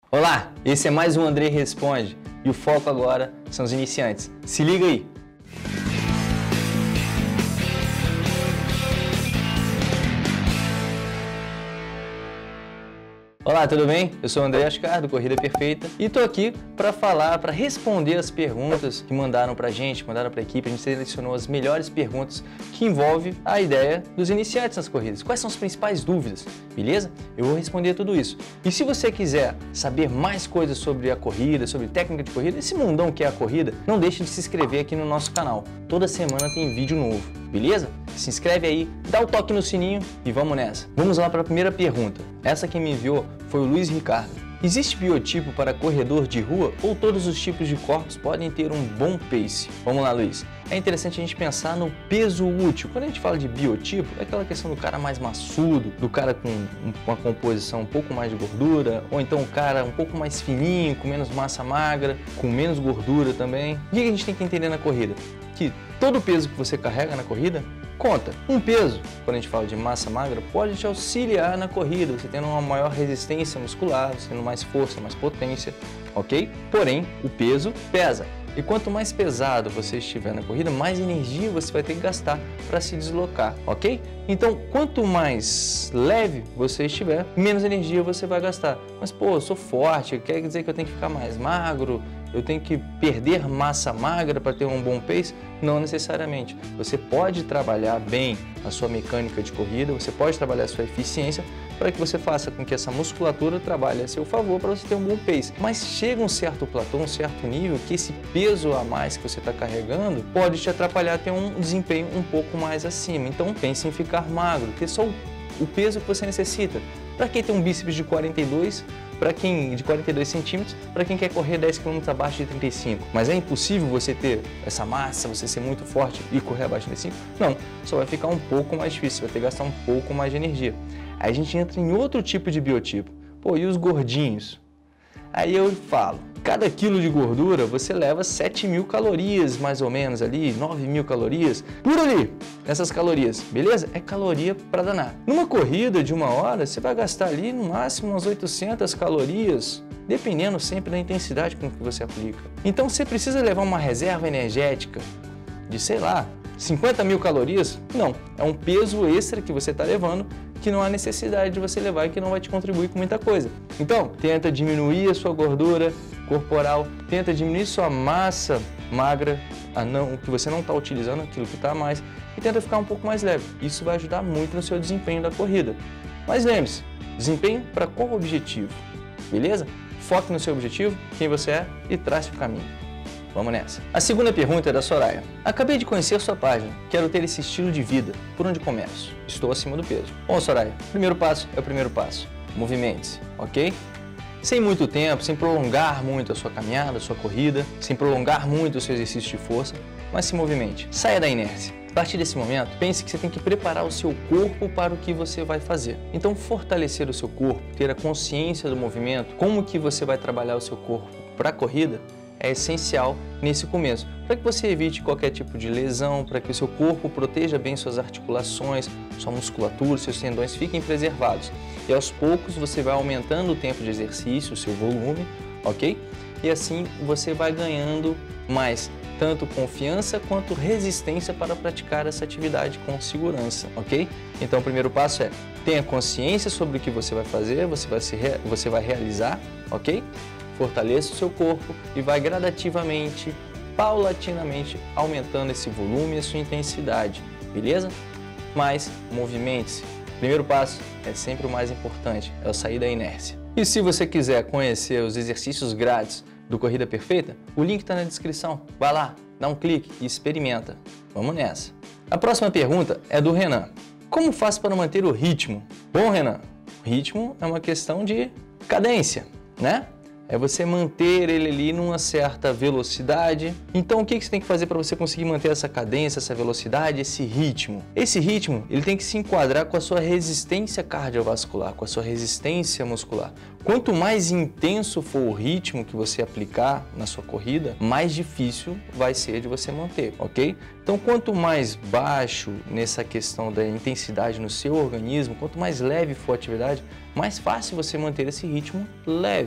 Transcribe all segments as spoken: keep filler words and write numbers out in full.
Olá, esse é mais um Andrei Responde e o foco agora são os iniciantes. Se liga aí! Olá, tudo bem? Eu sou o André Ascar, do Corrida Perfeita, e estou aqui para falar, para responder as perguntas que mandaram para a gente, mandaram para a equipe. A gente selecionou as melhores perguntas que envolvem a ideia dos iniciantes nas corridas. Quais são as principais dúvidas? Beleza? Eu vou responder tudo isso. E se você quiser saber mais coisas sobre a corrida, sobre técnica de corrida, esse mundão que é a corrida, não deixe de se inscrever aqui no nosso canal. Toda semana tem vídeo novo, beleza? Se inscreve aí, dá o toque no sininho e vamos nessa. Vamos lá para a primeira pergunta. Essa que me enviou foi o Luiz Ricardo. Existe biotipo para corredor de rua ou todos os tipos de corpos podem ter um bom pace? Vamos lá, Luiz. É interessante a gente pensar no peso útil. Quando a gente fala de biotipo, é aquela questão do cara mais maçudo, do cara com uma composição um pouco mais de gordura, ou então o cara um pouco mais fininho, com menos massa magra, com menos gordura também. O que a gente tem que entender na corrida? Que todo o peso que você carrega na corrida conta. Um peso, quando a gente fala de massa magra, pode te auxiliar na corrida, você tendo uma maior resistência muscular, você tendo mais força, mais potência, ok? Porém, o peso pesa. E quanto mais pesado você estiver na corrida, mais energia você vai ter que gastar para se deslocar, ok? Então, quanto mais leve você estiver, menos energia você vai gastar. Mas, pô, eu sou forte, quer dizer que eu tenho que ficar mais magro? Eu tenho que perder massa magra para ter um bom pace? Não necessariamente. Você pode trabalhar bem a sua mecânica de corrida, você pode trabalhar a sua eficiência para que você faça com que essa musculatura trabalhe a seu favor para você ter um bom pace. Mas chega um certo platô, um certo nível, que esse peso a mais que você está carregando pode te atrapalhar a ter um desempenho um pouco mais acima. Então pense em ficar magro, ter só o peso que você necessita. Para quem tem um bíceps de quarenta e dois, para quem de quarenta e dois centímetros, para quem quer correr dez quilômetros abaixo de trinta e cinco. Mas é impossível você ter essa massa, você ser muito forte e correr abaixo de trinta e cinco? Não, só vai ficar um pouco mais difícil, vai ter que gastar um pouco mais de energia. Aí a gente entra em outro tipo de biotipo. Pô, e os gordinhos? Aí eu falo, cada quilo de gordura você leva sete mil calorias, mais ou menos ali, nove mil calorias, por ali, essas calorias, beleza? É caloria pra danar. Numa corrida de uma hora, você vai gastar ali no máximo umas oitocentas calorias, dependendo sempre da intensidade com que você aplica. Então você precisa levar uma reserva energética de, sei lá, cinquenta mil calorias? Não, é um peso extra que você está levando que não há necessidade de você levar e que não vai te contribuir com muita coisa. Então, tenta diminuir a sua gordura corporal, tenta diminuir sua massa magra, a não, que você não está utilizando, aquilo que está a mais, e tenta ficar um pouco mais leve. Isso vai ajudar muito no seu desempenho da corrida. Mas lembre-se, desempenho para qual objetivo? Beleza? Foque no seu objetivo, quem você é e trace o caminho. Vamos nessa. A segunda pergunta é da Soraya. Acabei de conhecer sua página. Quero ter esse estilo de vida. Por onde começo? Estou acima do peso. Bom, Soraya, o primeiro passo é o primeiro passo. Movimente-se, ok? Sem muito tempo, sem prolongar muito a sua caminhada, a sua corrida, sem prolongar muito o seu exercício de força, mas se movimente. Saia da inércia. A partir desse momento, pense que você tem que preparar o seu corpo para o que você vai fazer. Então, fortalecer o seu corpo, ter a consciência do movimento, como que você vai trabalhar o seu corpo para a corrida, é essencial nesse começo, para que você evite qualquer tipo de lesão, para que o seu corpo proteja bem suas articulações, sua musculatura, seus tendões fiquem preservados. E aos poucos você vai aumentando o tempo de exercício, o seu volume, ok? E assim você vai ganhando mais tanto confiança quanto resistência para praticar essa atividade com segurança, ok? Então o primeiro passo é, tenha consciência sobre o que você vai fazer, você vai, se re... você vai realizar, ok? Fortaleça o seu corpo e vai gradativamente, paulatinamente, aumentando esse volume e a sua intensidade, beleza? Mas movimente-se. Primeiro passo é sempre o mais importante, é o sair da inércia. E se você quiser conhecer os exercícios grátis do Corrida Perfeita, o link está na descrição. Vai lá, dá um clique e experimenta. Vamos nessa. A próxima pergunta é do Renan. Como faço para manter o ritmo? Bom, Renan, o ritmo é uma questão de cadência, né? É você manter ele ali numa certa velocidade. Então o que você tem que fazer para você conseguir manter essa cadência, essa velocidade, esse ritmo? Esse ritmo ele tem que se enquadrar com a sua resistência cardiovascular, com a sua resistência muscular. Quanto mais intenso for o ritmo que você aplicar na sua corrida, mais difícil vai ser de você manter, ok? Então quanto mais baixo nessa questão da intensidade no seu organismo, quanto mais leve for a atividade, mais fácil você manter esse ritmo leve.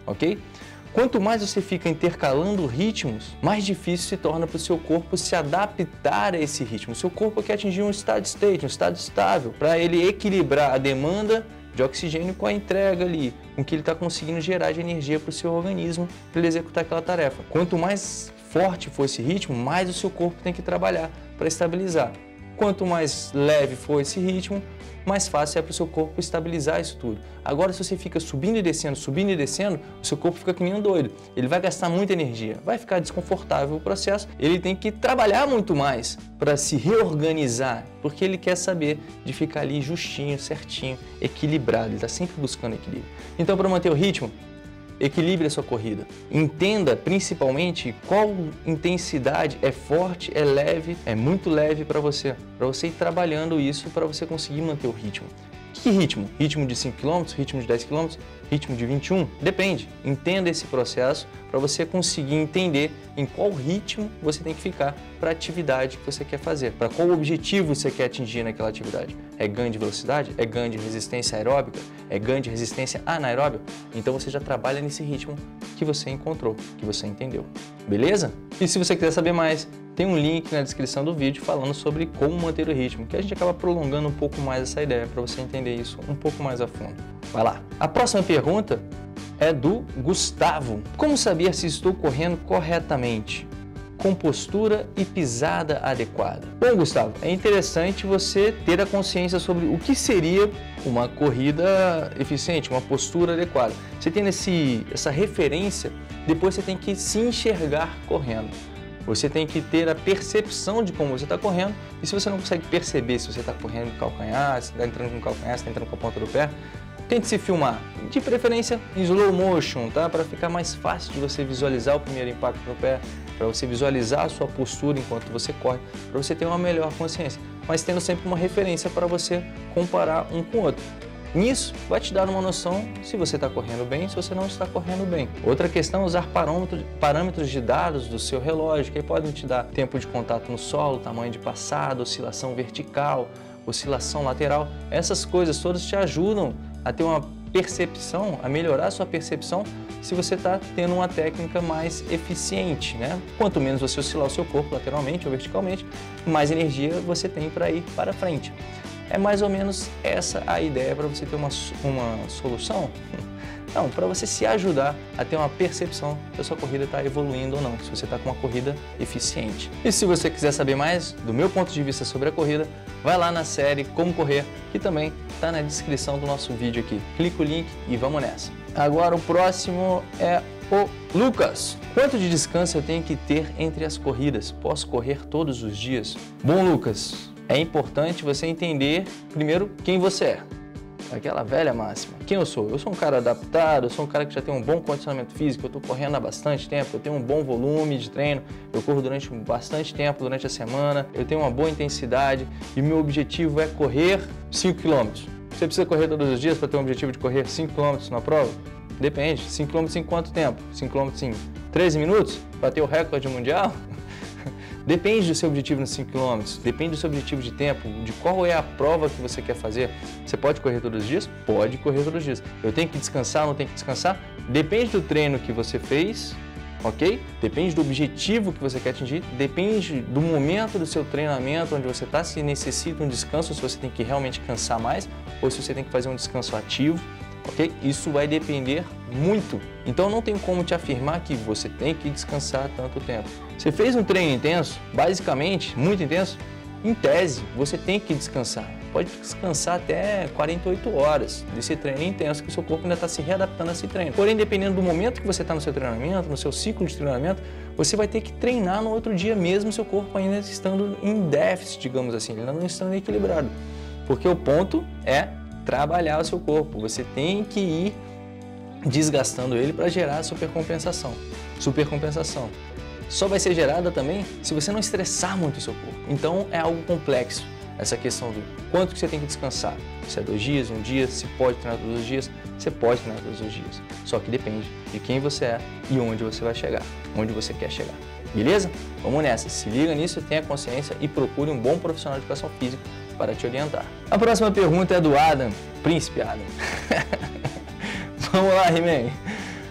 ok? Quanto mais você fica intercalando ritmos, mais difícil se torna para o seu corpo se adaptar a esse ritmo. O seu corpo quer atingir um steady state, um estado estável, para ele equilibrar a demanda de oxigênio com a entrega ali, com o que ele está conseguindo gerar de energia para o seu organismo para ele executar aquela tarefa. Quanto mais forte for esse ritmo, mais o seu corpo tem que trabalhar para estabilizar. Quanto mais leve for esse ritmo, mais fácil é para o seu corpo estabilizar isso tudo. Agora, se você fica subindo e descendo, subindo e descendo, o seu corpo fica que nem um doido. Ele vai gastar muita energia, vai ficar desconfortável o processo, ele tem que trabalhar muito mais para se reorganizar, porque ele quer saber de ficar ali justinho, certinho, equilibrado, ele está sempre buscando equilíbrio. Então, para manter o ritmo, equilibre a sua corrida. Entenda principalmente qual intensidade é forte, é leve, é muito leve para você. Para você ir trabalhando isso para você conseguir manter o ritmo. Que ritmo? Ritmo de cinco quilômetros? Ritmo de dez quilômetros? Ritmo de vinte e um? Depende. Entenda esse processo para você conseguir entender em qual ritmo você tem que ficar para a atividade que você quer fazer. Para qual objetivo você quer atingir naquela atividade. É ganho de velocidade? É ganho de resistência aeróbica? É ganho de resistência anaeróbica? Então você já trabalha nesse ritmo que você encontrou, que você entendeu. Beleza? E se você quiser saber mais, tem um link na descrição do vídeo falando sobre como manter o ritmo, que a gente acaba prolongando um pouco mais essa ideia para você entender isso um pouco mais a fundo. Vai lá! A próxima pergunta é do Gustavo. Como saber se estou correndo corretamente? Com postura e pisada adequada. Bom, Gustavo, é interessante você ter a consciência sobre o que seria uma corrida eficiente, uma postura adequada. Você tendo esse, essa referência, depois você tem que se enxergar correndo. Você tem que ter a percepção de como você está correndo, e se você não consegue perceber se você está correndo com calcanhar, se está entrando com calcanhar, se está entrando com a ponta do pé, tente se filmar, de preferência em slow motion, tá? Para ficar mais fácil de você visualizar o primeiro impacto no pé, para você visualizar a sua postura enquanto você corre, para você ter uma melhor consciência, mas tendo sempre uma referência para você comparar um com o outro. Nisso vai te dar uma noção se você está correndo bem, se você não está correndo bem. Outra questão é usar parâmetros de dados do seu relógio, que aí podem te dar tempo de contato no solo, tamanho de passada, oscilação vertical, oscilação lateral. Essas coisas todas te ajudam a ter uma percepção, a melhorar a sua percepção se você está tendo uma técnica mais eficiente, né? Quanto menos você oscilar o seu corpo lateralmente ou verticalmente, mais energia você tem para ir para frente. É mais ou menos essa a ideia para você ter uma, uma solução? Não, para você se ajudar a ter uma percepção se a sua corrida está evoluindo ou não, se você está com uma corrida eficiente. E se você quiser saber mais do meu ponto de vista sobre a corrida, vai lá na série Como Correr, que também está na descrição do nosso vídeo aqui. Clica o link e vamos nessa. Agora o próximo é o Lucas. Quanto de descanso eu tenho que ter entre as corridas? Posso correr todos os dias? Bom, Lucas, é importante você entender primeiro quem você é. Aquela velha máxima. Quem eu sou? Eu sou um cara adaptado, eu sou um cara que já tem um bom condicionamento físico, eu estou correndo há bastante tempo, eu tenho um bom volume de treino, eu corro durante bastante tempo, durante a semana, eu tenho uma boa intensidade e o meu objetivo é correr cinco quilômetros. Você precisa correr todos os dias para ter um objetivo de correr cinco quilômetros na prova? Depende. cinco quilômetros em quanto tempo? cinco quilômetros em treze minutos? Para ter o recorde mundial? Depende do seu objetivo nos cinco quilômetros, depende do seu objetivo de tempo, de qual é a prova que você quer fazer. Você pode correr todos os dias? Pode correr todos os dias. Eu tenho que descansar, não tenho que descansar? Depende do treino que você fez, ok? Depende do objetivo que você quer atingir, depende do momento do seu treinamento, onde você está, se necessita um descanso, se você tem que realmente cansar mais, ou se você tem que fazer um descanso ativo. Ok? Isso vai depender muito. Então não tem como te afirmar que você tem que descansar tanto tempo. Você fez um treino intenso, basicamente, muito intenso, em tese, você tem que descansar. Pode descansar até quarenta e oito horas desse treino intenso, que o seu corpo ainda está se readaptando a esse treino. Porém, dependendo do momento que você está no seu treinamento, no seu ciclo de treinamento, você vai ter que treinar no outro dia mesmo, seu corpo ainda estando em déficit, digamos assim, ainda não estando equilibrado. Porque o ponto é trabalhar o seu corpo, você tem que ir desgastando ele para gerar a supercompensação. Supercompensação só vai ser gerada também se você não estressar muito o seu corpo. Então é algo complexo essa questão do quanto que você tem que descansar. Se é dois dias, um dia, se pode treinar todos os dias, você pode treinar todos os dias. Só que depende de quem você é e onde você vai chegar, onde você quer chegar. Beleza? Vamos nessa, se liga nisso, tenha consciência e procure um bom profissional de educação física para te orientar. A próxima pergunta é do Adam, Príncipe Adam. Vamos lá, He-Man.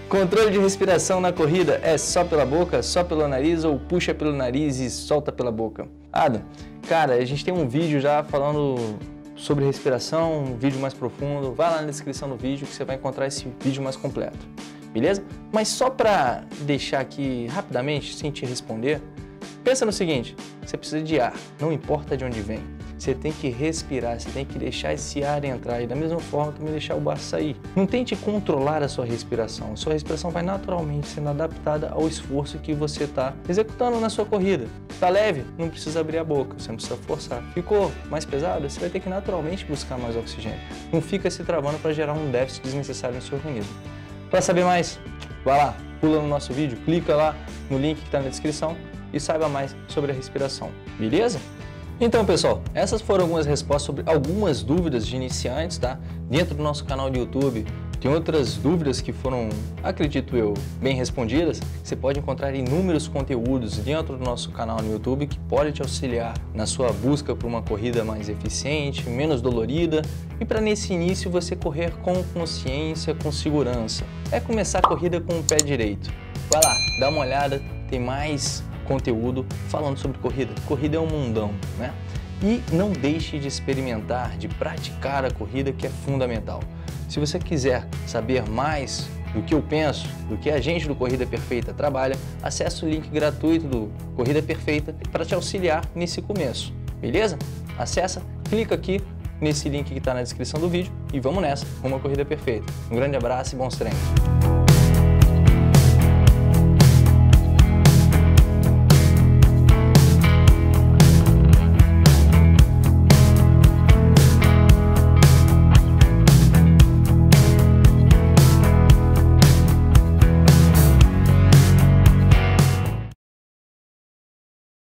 Controle de respiração na corrida é só pela boca, só pelo nariz ou puxa pelo nariz e solta pela boca? Adam, cara, a gente tem um vídeo já falando sobre respiração, um vídeo mais profundo. Vai lá na descrição do vídeo que você vai encontrar esse vídeo mais completo, beleza? Mas só para deixar aqui rapidamente, sem te responder, pensa no seguinte, você precisa de ar, não importa de onde vem. Você tem que respirar, você tem que deixar esse ar entrar e da mesma forma também deixar o ar sair. Não tente controlar a sua respiração, a sua respiração vai naturalmente sendo adaptada ao esforço que você está executando na sua corrida. Tá leve? Não precisa abrir a boca, você não precisa forçar. Ficou mais pesado? Você vai ter que naturalmente buscar mais oxigênio. Não fica se travando para gerar um déficit desnecessário no seu organismo. Para saber mais, vai lá, pula no nosso vídeo, clica lá no link que está na descrição e saiba mais sobre a respiração, beleza? Então, pessoal, essas foram algumas respostas sobre algumas dúvidas de iniciantes, tá? Dentro do nosso canal do YouTube, tem outras dúvidas que foram, acredito eu, bem respondidas. Você pode encontrar inúmeros conteúdos dentro do nosso canal no YouTube que podem te auxiliar na sua busca por uma corrida mais eficiente, menos dolorida e para nesse início você correr com consciência, com segurança. É começar a corrida com o pé direito. Vai lá, dá uma olhada, tem mais conteúdo falando sobre corrida. Corrida é um mundão, né? E não deixe de experimentar, de praticar a corrida, que é fundamental. Se você quiser saber mais do que eu penso, do que a gente do Corrida Perfeita trabalha, acesse o link gratuito do Corrida Perfeita para te auxiliar nesse começo, beleza? Acessa, clica aqui nesse link que está na descrição do vídeo e vamos nessa, uma Corrida Perfeita. Um grande abraço e bons treinos!